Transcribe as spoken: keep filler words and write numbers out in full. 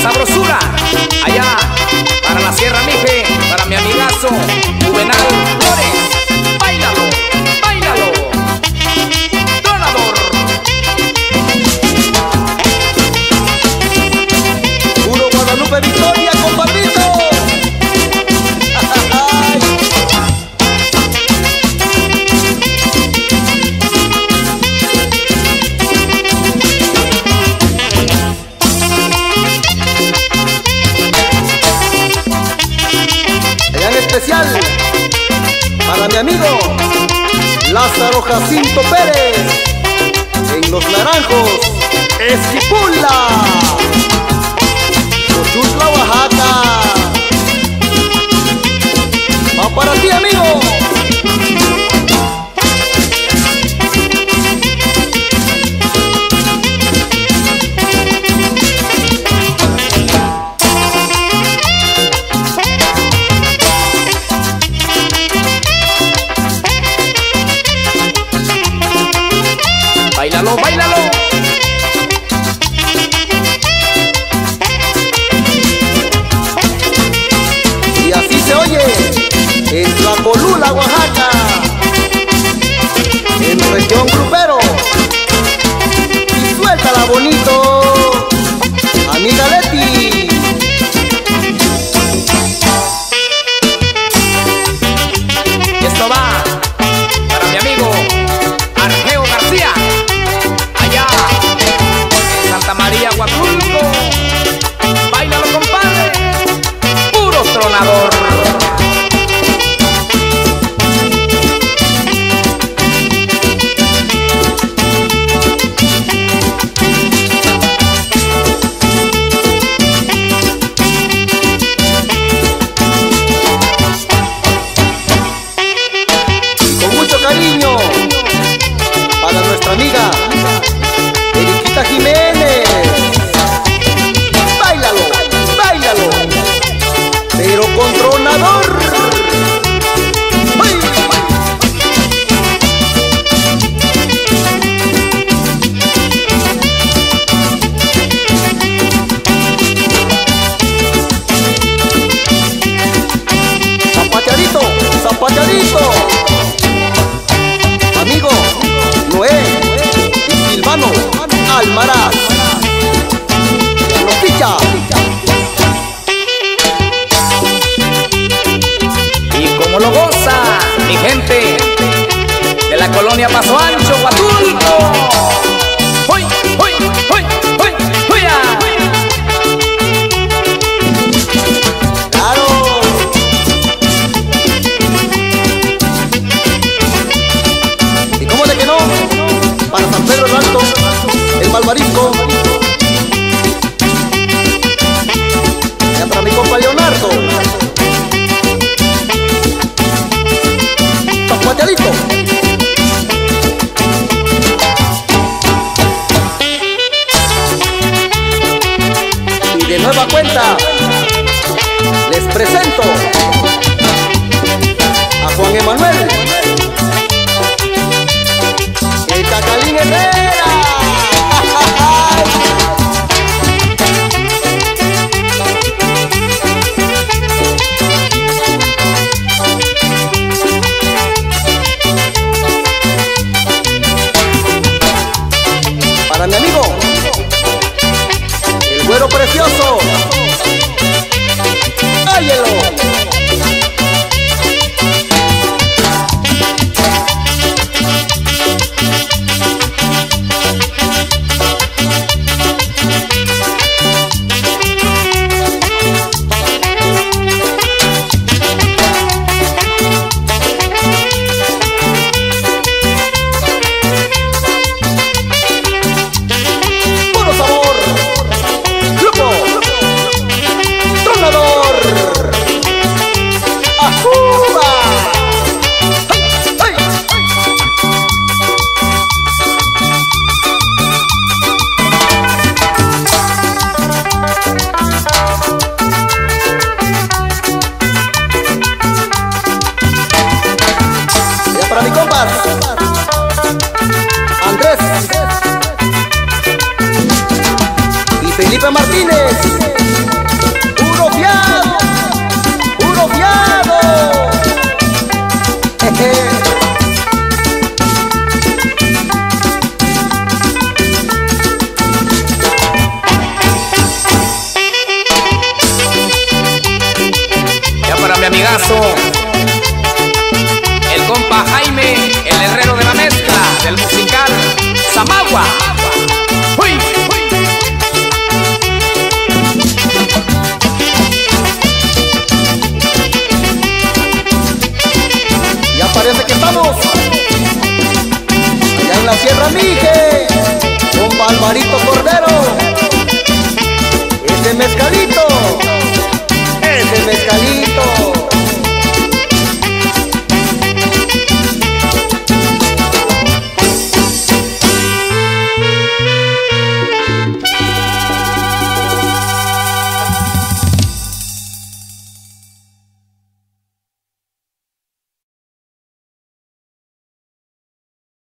sabrosura, allá para la Sierra Mije, para mi amigazo Juvenal Flores. Báilalo, báilalo, tronador. Puro Guadalupe Victoria, compadrito. Especial para mi amigo Lázaro Jacinto Pérez en Los Naranjos, Esquipula, Xochutla, Oaxaca. Va para ti, amigo. Báilalo, báilalo. Y así se oye en Tlacolula, Oaxaca, en región grupero. Y suéltala bonito, amiga Leti. Y esto va para mi amigo Argeo García, allá en Santa María, Huatulco. Báilalo, compadre, puro tronador. Con mucho cariño para nuestra amiga Eriquita Jiménez. Báilalo, báilalo, pero con tronador. ¡Ay! Zapateadito, zapateadito. Amigo Noé y Silvano Almaraz, lo picha. Y como lo goza mi gente de la colonia Paso Ancho, Huatulco. ¡Hoy, hoy, hoy, hoy, hoya! Claro. ¿Y cómo de que no? Para San Pedro el Alto, el Malvarisco. Ya para mi compa Leonardo. Zapateadito. Y de nueva cuenta les presento a Juan Emanuel, el Cacalín Herrera. Para mi amigo el Güero Precioso. ¡Áyelo! Puro sabor. Grupo Tronador. ¡Ajuba! ¡Hey! ¡Hey! Ya para mi compas Andrés y Felipe Martínez. la Sierra Mije.